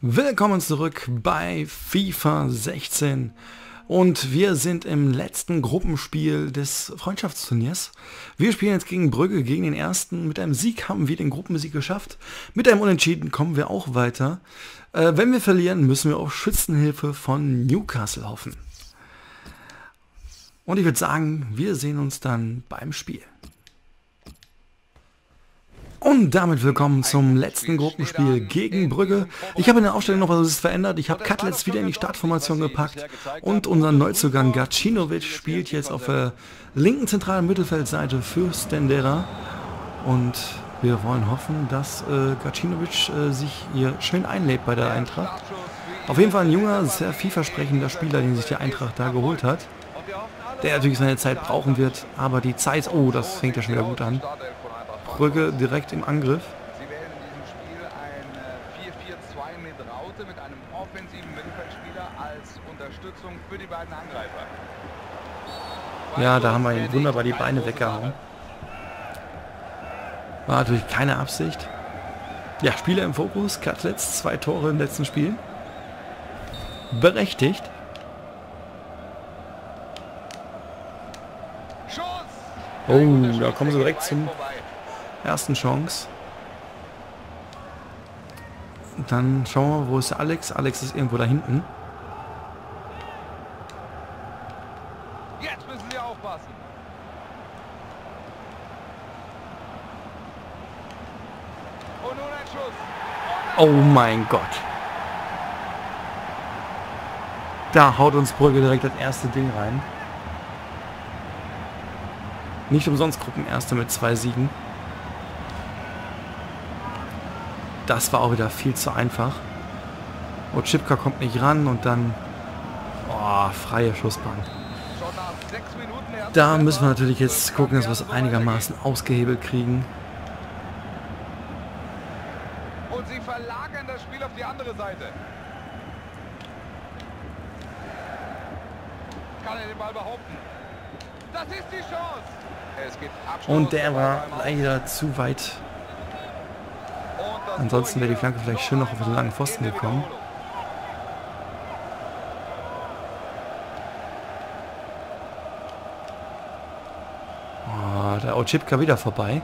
Willkommen zurück bei FIFA 16 und wir sind im letzten Gruppenspiel des Freundschaftsturniers. Wir spielen jetzt gegen Brügge, gegen den ersten. Mit einem Sieg haben wir den Gruppensieg geschafft. Mit einem Unentschieden kommen wir auch weiter. Wenn wir verlieren, müssen wir auf Schützenhilfe von Newcastle hoffen. Und ich würde sagen, wir sehen uns dann beim Spiel. Und damit willkommen zum letzten Gruppenspiel gegen Brügge. Ich habe in der Aufstellung noch was verändert. Ich habe Cutlets wieder in die Startformation gepackt. Und unser Neuzugang Gacinovic spielt jetzt auf der linken zentralen Mittelfeldseite für Stendera. Und wir wollen hoffen, dass Gacinovic sich hier schön einlebt bei der Eintracht. Auf jeden Fall ein junger, sehr vielversprechender Spieler, den sich die Eintracht da geholt hat. Der natürlich seine Zeit brauchen wird, aber die Zeit... Oh, das fängt ja schon wieder gut an. Brügge direkt im Angriff. Sie wählen in diesem Spiel ein 4-4-2 mit Raute, mit einem offensiven Mittelfeldspieler als Unterstützung für die beiden Angreifer. Ja, da haben wir ihn wunderbar die Beine weggehauen. War natürlich keine Absicht. Ja, Spieler im Fokus. Cutlets, 2 Tore im letzten Spiel. Berechtigt. Oh, da kommen sie direkt zum ersten Chance. Und dann schauen wir, wo ist Alex? Alex ist irgendwo da hinten. Jetzt müssen Sie aufpassen. Und nun ein Schuss. Oh mein Gott. Da haut uns Brügge direkt das erste Ding rein. Nicht umsonst Gruppenerste mit 2 Siegen. Das war auch wieder viel zu einfach. Ochipka kommt nicht ran und dann... Oh, freie Schussbahn. Da müssen wir natürlich jetzt gucken, dass wir es einigermaßen ausgehebelt kriegen. Und sie verlagern das Spiel auf die andere Seite. Kann er den Ball behaupten? Das ist die Chance. Es gibt Abstoß. Und der war leider zu weit. Ansonsten wäre die Flanke vielleicht schön noch auf den langen Pfosten gekommen. Oh, der Ochipka wieder vorbei.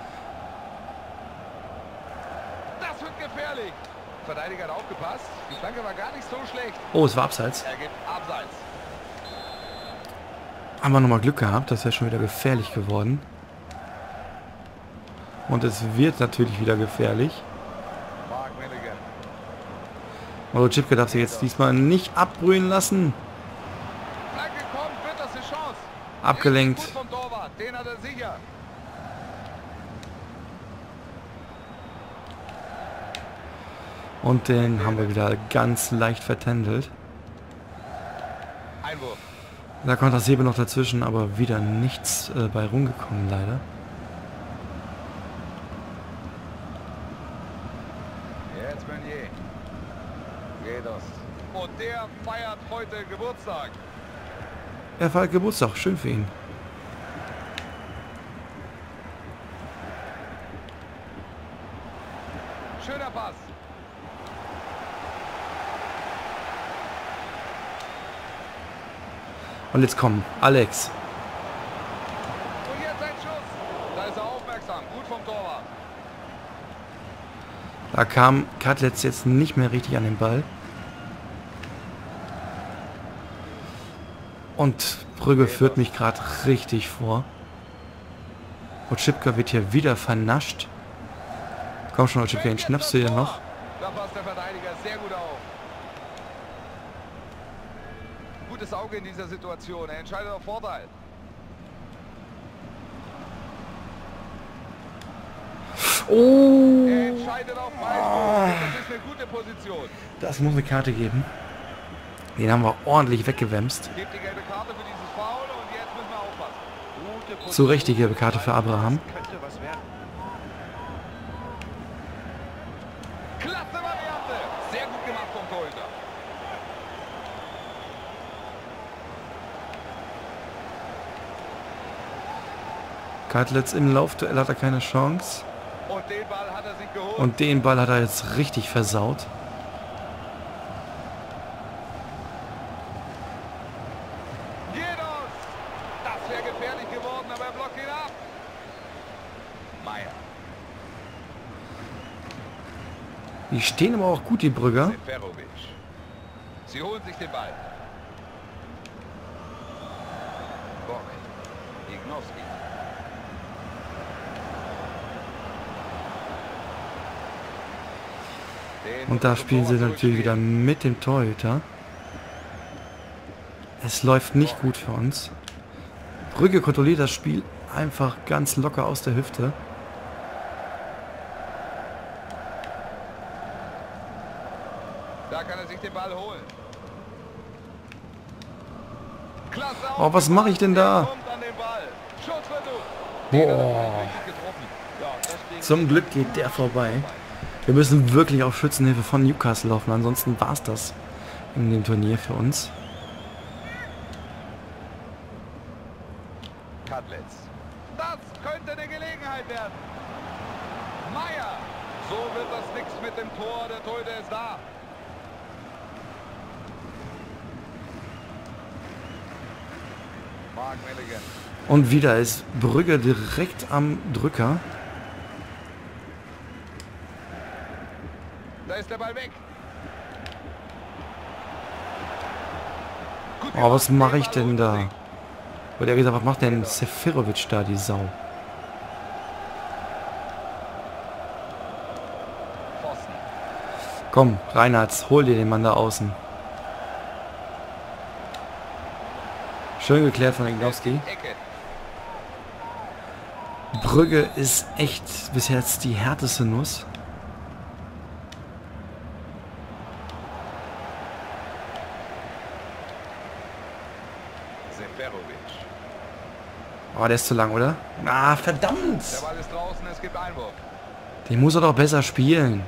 Das wird gefährlich. Verteidiger hat aufgepasst. Die Flanke war gar nicht so schlecht. Oh, es war abseits. Er gibt abseits. Haben wir nochmal Glück gehabt, das wäre schon wieder gefährlich geworden. Und es wird natürlich wieder gefährlich. Ochipka darf sich jetzt diesmal nicht abbrühen lassen. Abgelenkt. Den hat er sicher. Und den haben wir wieder ganz leicht vertändelt. Einwurf. Da kommt das Säbel noch dazwischen, aber wieder nichts bei rumgekommen, leider. Jetzt Meunier. Redos. Und der feiert heute Geburtstag. Er feiert Geburtstag, schön für ihn. Schöner Pass. Und jetzt komm, Alex. Und jetzt ein Schuss. Da ist er aufmerksam. Gut vom Torwart. Da kam Cutlets jetzt nicht mehr richtig an den Ball. Und Brügge führt mich gerade richtig vor. Ochipka wird hier wieder vernascht. Komm schon, Ochipka, den schnappst du dir noch. Da passt der Verteidiger sehr gut auf. Gutes Auge in dieser Situation. Er entscheidet auf Vorteil. Oh! Er entscheidet auf Freistoß. Das ist eine gute Position. Das muss eine Karte geben. Den haben wir ordentlich weggewämst. Gibt die gelbe Karte für dieses Foul und jetzt müssen wir aufpassen. Gute Zu Recht die gelbe Karte für Abraham. Könnte was werden. Klasse Variante. Sehr gut gemacht vom Torhüter. Cutlets im Laufduell hat er keine Chance. Und den Ball hat er sich geholt. Und den Ball hat er jetzt richtig versaut. Die stehen aber auch gut, die Brügger. Seferovic. Sie holen sich den Ball. Bock. Ignowski. Und da spielen sie natürlich wieder mit dem Torhüter. Es läuft nicht gut für uns. Brügge kontrolliert das Spiel einfach ganz locker aus der Hüfte. Da kann er sich den Ball holen. Klasse. Oh, was mache ich denn da? Kommt an den Ball. Schussversuch. Boah. Zum Glück geht der vorbei. Wir müssen wirklich auf Schützenhilfe von Newcastle laufen, ansonsten war es das in dem Turnier für uns. Cutlets. Das könnte eine Gelegenheit werden. Meier. So wird das nichts mit dem Tor. Der Torhüter ist da. Mark Milligan. Und wieder ist Brügge direkt am Drücker. Da ist der Ball weg. Gut Oh, was gemacht, mache den ich Ball denn da? runterlegen. Wurde ja gesagt, was macht denn Seferovic da, die Sau? Pfosten. Komm, Reinhardt, hol dir den Mann da außen. Schön geklärt von Ignowski. Ecke. Brügge ist echt bis jetzt die härteste Nuss. Seferovic. Oh, der ist zu lang, oder? Ah, verdammt! Der Ball ist draußen, es gibt Einwurf. Den muss er doch besser spielen.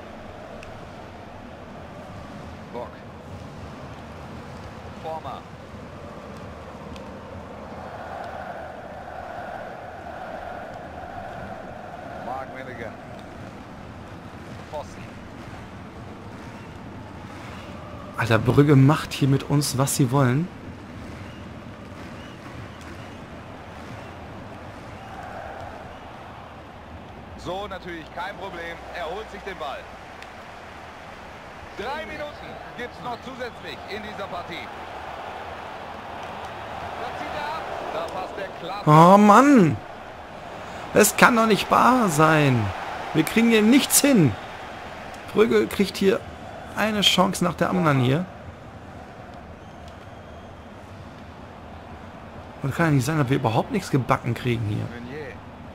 Bock. Former. Mark Milligan. Pfosten. Alter, Brügge macht hier mit uns, was sie wollen. So natürlich kein Problem. Er holt sich den Ball. 3 Minuten gibt es noch zusätzlich in dieser Partie. Da zieht er ab. Da passt der klasse. Oh Mann! Es kann doch nicht wahr sein. Wir kriegen hier nichts hin. Brügge kriegt hier eine Chance nach der anderen hier. Und kann ja nicht sein, dass wir überhaupt nichts gebacken kriegen hier. Meunier.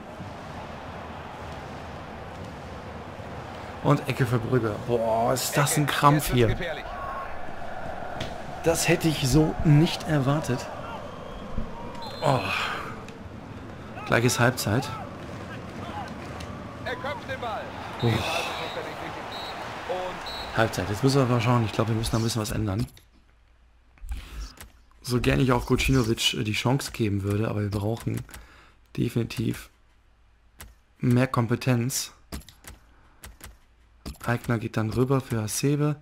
Und Ecke für Brügge. Boah, ist das ein Krampf Jetzt wird's hier. gefährlich. Das hätte ich so nicht erwartet. Oh. Gleich ist Halbzeit. Er köpft den Ball. Oh. Den Ball bekommt er nicht richtig. Und Halbzeit. Jetzt müssen wir mal schauen. Ich glaube, wir müssen da ein bisschen was ändern. So gerne ich auch Gocinovic die Chance geben würde, aber wir brauchen definitiv mehr Kompetenz. Eigner geht dann rüber für Hasebe.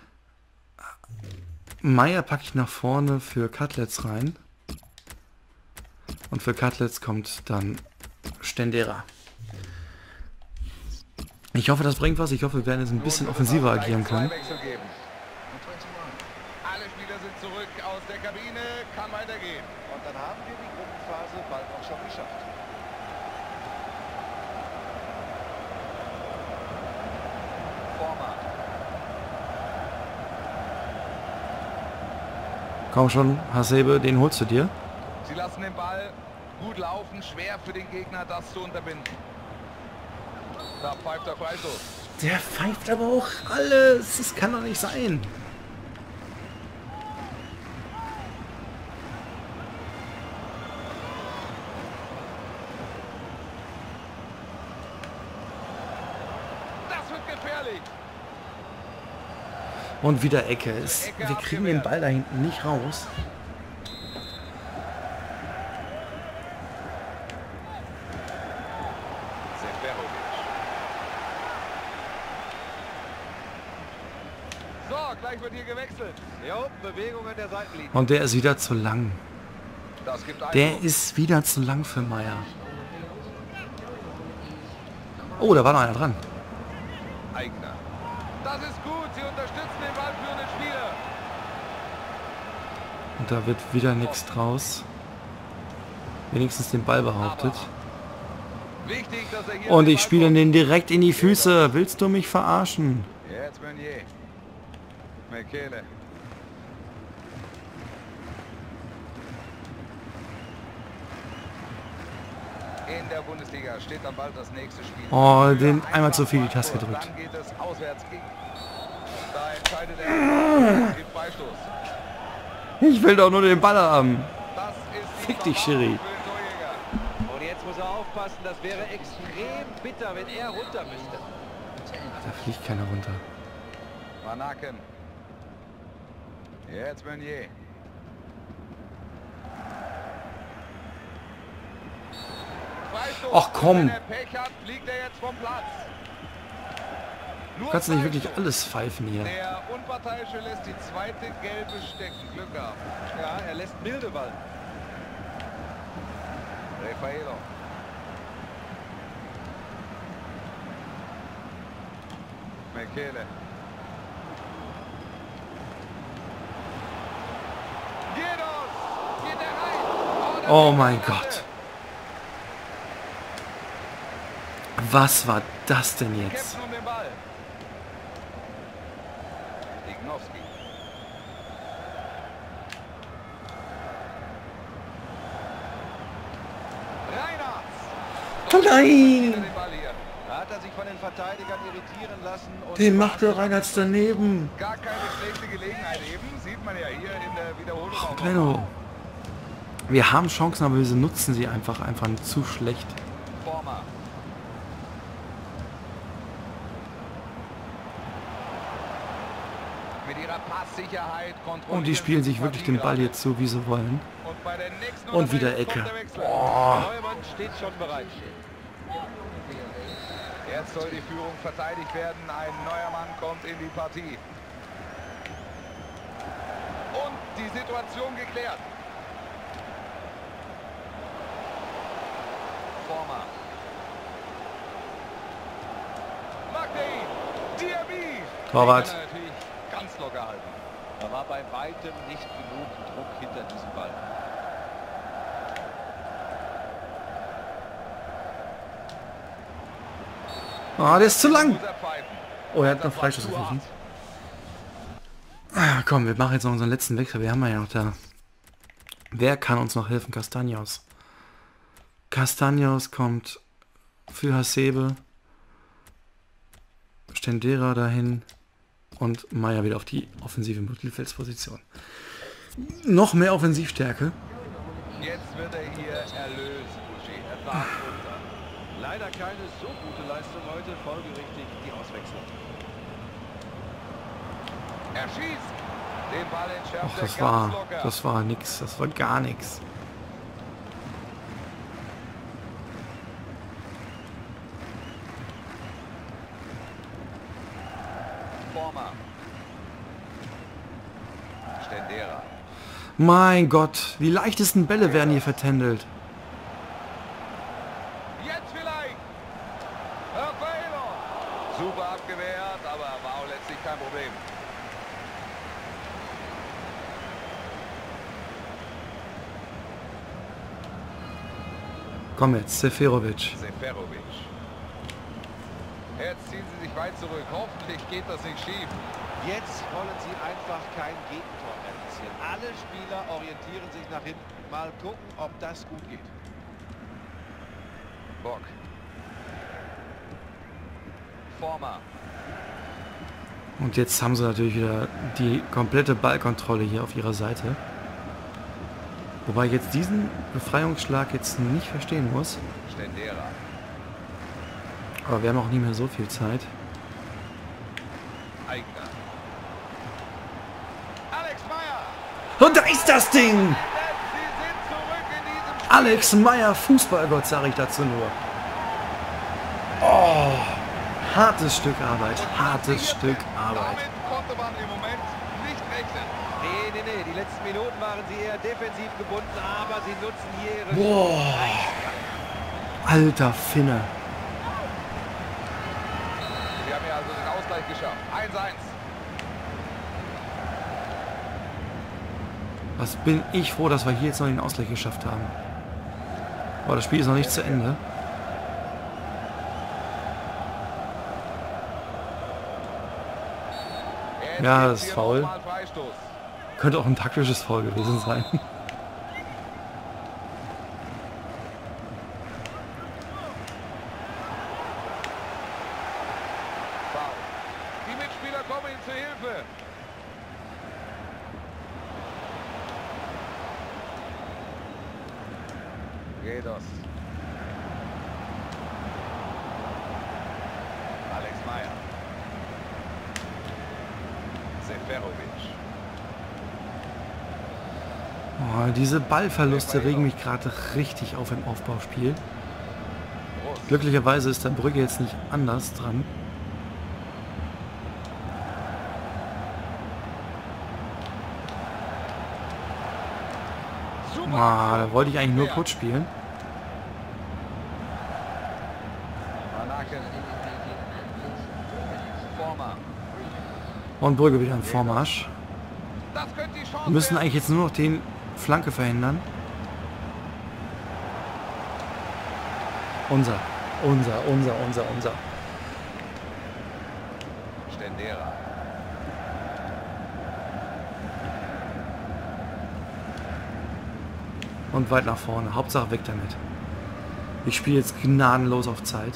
Meier packe ich nach vorne für Cutlets rein. Und für Cutlets kommt dann Stendera. Ich hoffe, das bringt was. Ich hoffe, wir werden jetzt ein bisschen offensiver agieren können. Wechsel geben. Alle Spieler sind zurück aus der Kabine. Kann weitergehen. Und dann haben wir die Gruppenphase bald auch schon geschafft. Former. Komm schon, Hasebe, den holst du dir. Sie lassen den Ball gut laufen. Schwer für den Gegner, das zu unterbinden. Da pfeift der Freistoß. Der pfeift aber auch alles. Das kann doch nicht sein. Das wird gefährlich. Und wieder Ecke. Wir kriegen den Ball da hinten nicht raus. Seferovic. So, gleich wird hier gewechselt. Jo, Bewegungen der Seitenlinie. Und der ist wieder zu lang. Das gibt Der Einwurf. ist wieder zu lang für Meier. Oh, da war noch einer dran. Eigner. Das ist gut. Sie unterstützen den ballführenden Spieler. Und da wird wieder nichts draus. Wenigstens den Ball behauptet. Wichtig, dass er hier Und ich spiele den direkt in die Füße. Willst du mich verarschen? Jetzt Meunier. Mekele. In der Bundesliga steht dann bald das nächste Spiel. Oh, den einmal zu viel die Taste gedrückt. Dann geht es auswärts gegen. Da entscheidet er. Gibt Freistoß. Ich will doch nur den Ball haben. Das ist Fick dich, Schiri. für den Torjäger. Und jetzt muss er aufpassen, das wäre extrem bitter, wenn er runter müsste. Da fliegt keiner runter. Van Aken. Jetzt Meunier. Freistoß. Ach, komm. Wenn er Pech hat, fliegt er jetzt vom Platz. Du kannst nicht wirklich alles pfeifen hier. Der Unparteiische lässt die zweite gelbe stecken. Glück gehabt. Ja, er lässt milde walten. Rafaelo. Mekele. Geht er rein. Oh mein Gott. Was war das denn jetzt? Kämpfen um den Ball. Ignowski. Reinhardt. Oh nein! Den Ball hier. Da hat er sich von den Verteidigern irritieren lassen. Und Den macht der Reinhardt daneben. Gar keine schlechte Gelegenheit eben. Sieht man ja hier in der Wiederholung auch. Benno. Wir haben Chancen, aber wir nutzen sie einfach zu schlecht. Former. Mit ihrer Passsicherheit Und die spielen sich wirklich den Ball jetzt so, wie sie wollen. Und bei der nächsten Und wieder Unterbrechung Ecke. kommt der Wechsel. Neumann steht schon bereit. Jetzt soll die Führung verteidigt werden. Ein neuer Mann kommt in die Partie. Und die Situation geklärt. Former. Macht er ihn. Diaby. Torwart. Den kann er natürlich ganz locker halten. Da war bei weitem nicht genug Druck hinter diesem Ball. Ah, der ist zu lang. Muss er pfeifen. Oh, er hat noch Freischuss gepfiffen. Ah, komm, wir machen jetzt noch unseren letzten Wechsel. Wir haben ja noch da. Wer kann uns noch helfen? Castaños. Castaños kommt für Hasebe. Stendera dahin. Und Meier wieder auf die offensive Mittelfeldposition. Noch mehr Offensivstärke. Jetzt wird er hier erlöst, Boucher. Er darf runter. Leider keine so gute Leistung heute, folgerichtig die Auswechslung. Er schießt. Den Ball entschärft Ach, er das ganz locker. war nix. Das war gar nichts. Former. Stendera. Mein Gott, die leichtesten Bälle werden hier vertändelt. Jetzt vielleicht. Rafaelo. Super abgewehrt, aber war auch letztlich kein Problem. Komm jetzt, Seferovic. Seferovic. Jetzt ziehen sie sich weit zurück. Hoffentlich geht das nicht schief. Jetzt wollen sie einfach kein Gegentor erzielen. Alle Spieler orientieren sich nach hinten. Mal gucken, ob das gut geht. Bock. Former. Und jetzt haben sie natürlich wieder die komplette Ballkontrolle hier auf ihrer Seite. Wobei ich jetzt diesen Befreiungsschlag jetzt nicht verstehen muss. Stendera. Aber wir haben auch nicht mehr so viel Zeit. Eigner. Alex Meyer. Und da ist das Ding! Sie sind zurück in diesem Spiel. Alex Meyer, Fußballgott, sage ich dazu nur. Oh, hartes Stück Arbeit, hartes Stück Arbeit. Damit konnte man im Moment nicht rechnen. Nee. Die letzten Minuten waren sie eher defensiv gebunden, aber sie nutzen hier ihre... Boah, alter Finne. Wir haben ja also den Ausgleich geschafft. 1:1. Was bin ich froh, dass wir hier jetzt noch den Ausgleich geschafft haben. Aber das Spiel ist noch nicht zu Ende. Ja, das ist faul. Könnte auch ein taktisches Foul gewesen sein. Die Mitspieler kommen ihm zu Hilfe. Gedos. Alex Meyer. Seferovic. Oh, diese Ballverluste regen mich gerade richtig auf im Aufbauspiel. Glücklicherweise ist der Brügge jetzt nicht anders dran. Da wollte ich eigentlich nur kurz spielen. Und Brügge wieder im Vormarsch. Wir müssen eigentlich jetzt nur noch den Flanke verhindern. Unser. Stendera. Und weit nach vorne. Hauptsache weg damit. Ich spiele jetzt gnadenlos auf Zeit.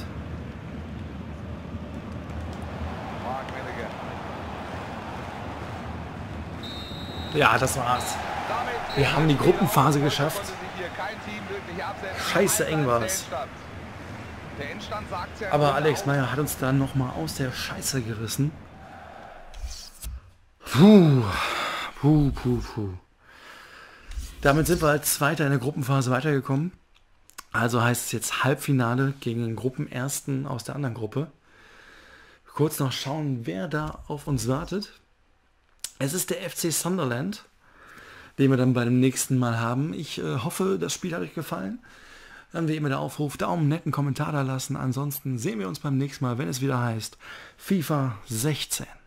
Ja, das war's. Wir haben die Gruppenphase geschafft. Scheiße eng war es. Aber Alex Meyer hat uns dann nochmal aus der Scheiße gerissen. Puh. Damit sind wir als Zweiter in der Gruppenphase weitergekommen. Also heißt es jetzt Halbfinale gegen den Gruppenersten aus der anderen Gruppe. Kurz noch schauen, wer da auf uns wartet. Es ist der FC Sunderland, den wir dann beim nächsten Mal haben. Ich hoffe, das Spiel hat euch gefallen. Dann wie immer der Aufruf, Daumen, netten Kommentar da lassen. Ansonsten sehen wir uns beim nächsten Mal, wenn es wieder heißt FIFA 16.